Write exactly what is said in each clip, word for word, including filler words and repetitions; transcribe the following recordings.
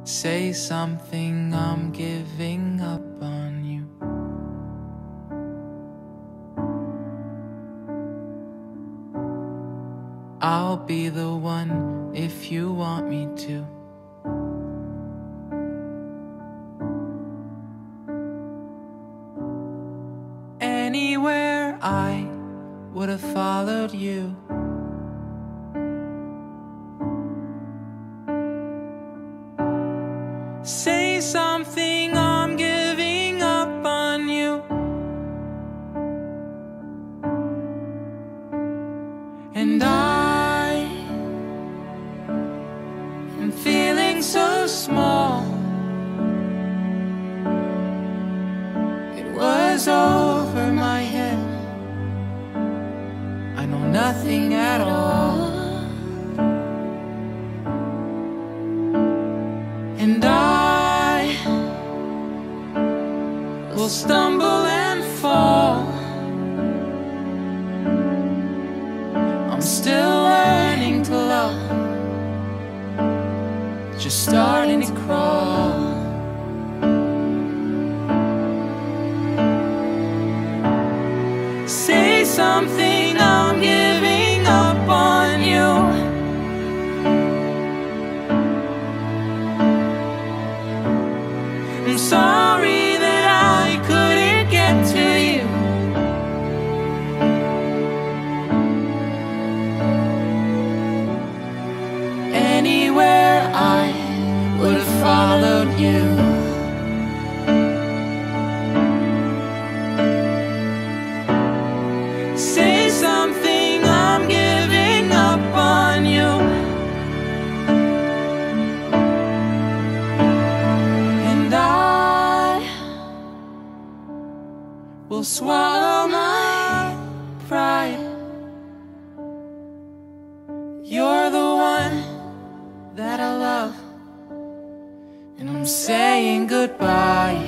Say something, I'm giving up on you. I'll be the one if you want me to. Anywhere I would have followed you. Say something, I'm giving up on you. And I am feeling so small. It was over my head. I know nothing at all. And I will stumble and fall. I'm still learning to love, just starting to crawl. Say something, I'm giving up on you. I'm sorry that I couldn't get to you. Anywhere I would have followed you. Say something, I'm giving up on you. And I will swallow my pride. You're the one that I love, and I'm saying goodbye.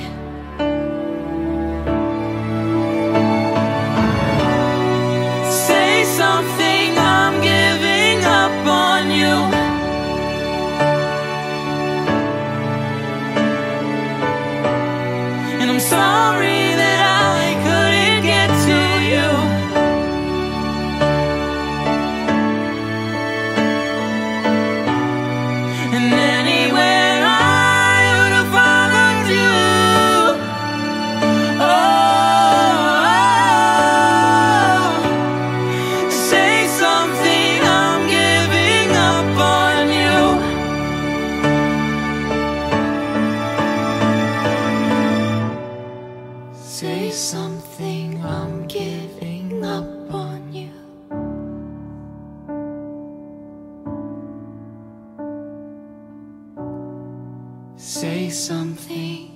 Say something, I'm giving up on you. And I'm sorry that I couldn't get to you. And anywhere I would have followed you. Oh, say something, I'm giving up on you. Say something, I'm giving up on you. Say something.